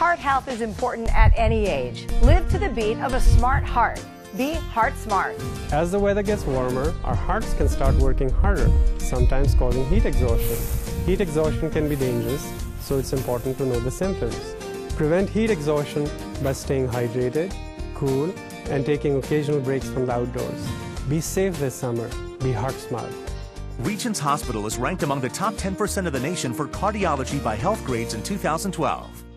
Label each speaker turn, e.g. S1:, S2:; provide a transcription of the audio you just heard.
S1: Heart health is important at any age. Live to the beat of a smart heart. Be heart smart.
S2: As the weather gets warmer, our hearts can start working harder, sometimes causing heat exhaustion. Heat exhaustion can be dangerous, so it's important to know the symptoms. Prevent heat exhaustion by staying hydrated, cool, and taking occasional breaks from the outdoors. Be safe this summer. Be heart smart.
S3: Regents Hospital is ranked among the top 10% of the nation for cardiology by health grades in 2012.